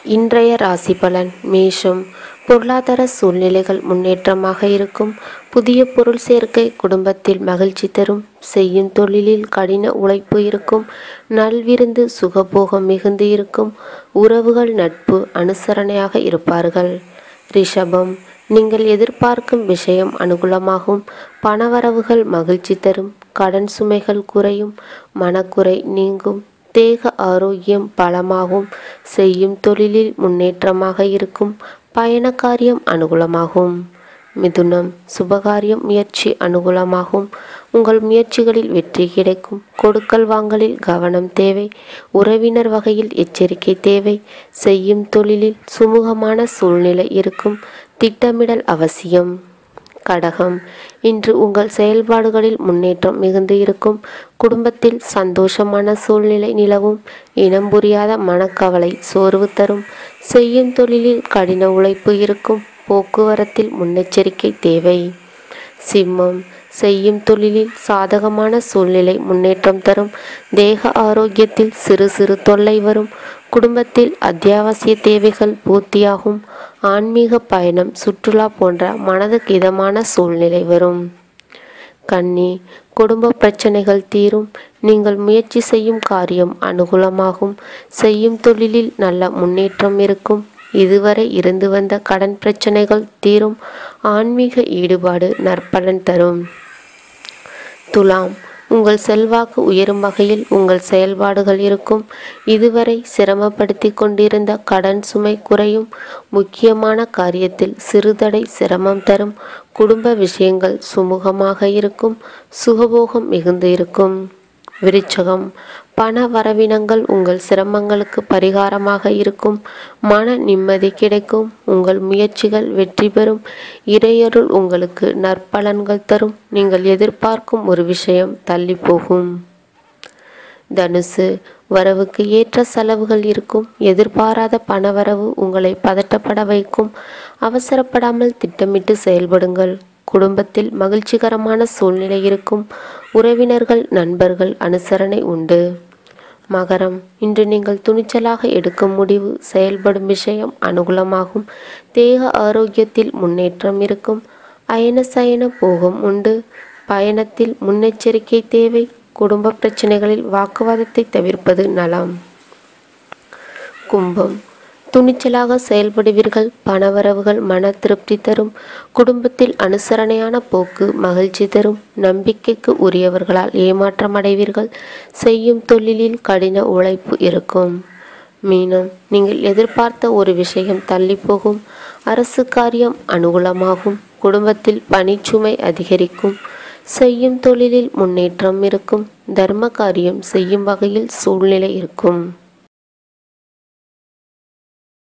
இன்றைய ராசி பலன். மேஷம். பொருளாதார சூழ்நிலைகள் முன்னேற்றமாக இருக்கும். புதிய பொருள் சேர்க்கை குடும்பத்தில் மகிழ்ச்சி தரும். செய்யும் தொழிலில் கடின உழைப்பு இருக்கும். நல்விருந்து சுகபோகம் மிகுந்து இருக்கும். உறவுகள் நட்பு அனுசரணையாக இருப்பார்கள். ரிஷபம். நீங்கள் எதிர்பார்க்கும் விஷயம் அனுகூலமாகும். பணவரவுகள் மகிழ்ச்சி தரும். கடன் சுமைகள் குறையும். மனக்குறை நீங்கும். தேக ஆரோக்கியம் பலமாகும். செய்யும் தொழிலில் முன்னேற்றமாக இருக்கும். பயணக்காரியம் அனுகூலமாகும். மிதுனம். சுபகாரியம் முயற்சி அனுகூலமாகும். உங்கள் முயற்சிகளில் வெற்றி கிடைக்கும். கொடுக்கல் வாங்கலில் கவனம் தேவை. உறவினர் வகையில் எச்சரிக்கை தேவை. செய்யும் தொழிலில் சுமூகமான சூழ்நிலை இருக்கும். திட்டமிடல் அவசியம். கடகம். இன்று உங்கள் செயல்பாடுகளில் முன்னேற்றம் மிகுந்து இருக்கும். குடும்பத்தில் சந்தோஷமான சூழ்நிலை நிலவும். இனம் புரியாத மனக்கவலை சோர்வு தரும். செய்யும் தொழிலில் கடின உழைப்பு இருக்கும். போக்குவரத்தில் முன்னெச்சரிக்கை தேவை. சிம்மம். செய்யும் தொழிலில் சாதகமான சூழ்நிலை முன்னேற்றம் தரும். தேக ஆரோக்கியத்தில் சிறு சிறு தொல்லை வரும். குடும்பத்தில் அத்தியாவசிய தேவைகள் பூர்த்தியாகும். ஆன்மீக பயணம் சுற்றுலா போன்ற மனதுக்கு இதமான சூழ்நிலை வரும். கன்னி. குடும்ப பிரச்சனைகள் தீரும். நீங்கள் முயற்சி செய்யும் காரியம் அனுகூலமாகும். செய்யும் தொழிலில் நல்ல முன்னேற்றம் இருக்கும். இதுவரை இருந்து வந்த கடன் பிரச்சனைகள் தீரும். ஆன்மீக ஈடுபாடு நற்பலன் தரும். துலாம். உங்கள் செல்வாக்கு உயரும் வகையில் உங்கள் செயல்பாடுகள் இருக்கும். இதுவரை சிரமப்படுத்தி கொண்டிருந்த கடன் சுமை குறையும். முக்கியமான காரியத்தில் சிறுதடை சிரமம் தரும். குடும்ப விஷயங்கள் சுமூகமாக இருக்கும். சுகபோகம் மிகுந்து இருக்கும். விருச்சகம். பண வரவினங்கள் உங்கள் சிரமங்களுக்கு பரிகாரமாக இருக்கும். மன நிம்மதி கிடைக்கும். உங்கள் முயற்சிகள் வெற்றி பெறும். இறையருள் உங்களுக்கு நற்பலன்கள் தரும். நீங்கள் எதிர்பார்க்கும் ஒரு விஷயம் தள்ளி போகும். தனுசு. வரவுக்கு ஏற்ற செலவுகள் இருக்கும். எதிர்பாராத பணவரவு உங்களை பதட்டப்பட வைக்கும். அவசரப்படாமல் திட்டமிட்டு செயல்படுங்கள். குடும்பத்தில் மகிழ்ச்சிகரமான சூழ்நிலை இருக்கும். உறவினர்கள் நண்பர்கள் அனுசரணை உண்டு. மகரம். இன்று நீங்கள் துணிச்சலாக எடுக்கும் முடிவு செயல்படும் விஷயம் அனுகூலமாகும். தேக ஆரோக்கியத்தில் முன்னேற்றம் இருக்கும். அயன சயன போகம் உண்டு. பயணத்தில் முன்னெச்சரிக்கை தேவை. குடும்ப பிரச்சனைகளில் வாக்குவாதத்தை தவிர்ப்பது நலம். கும்பம். துணிச்சலாக செயல்படுவீர்கள். பணவரவுகள் மன திருப்தி தரும். குடும்பத்தில் அனுசரணையான போக்கு மகிழ்ச்சி தரும். நம்பிக்கைக்கு உரியவர்களால் ஏமாற்றம் அடைவீர்கள். செய்யும் தொழிலில் கடின உழைப்பு இருக்கும். மீனம். நீங்கள் எதிர்பார்த்த ஒரு விஷயம் தள்ளி போகும். அரசு காரியம் அனுகூலமாகும். குடும்பத்தில் பணிச்சுமை அதிகரிக்கும். செய்யும் தொழிலில் முன்னேற்றம் இருக்கும். தர்ம காரியம் செய்யும் வகையில் சூழ்நிலை இருக்கும்.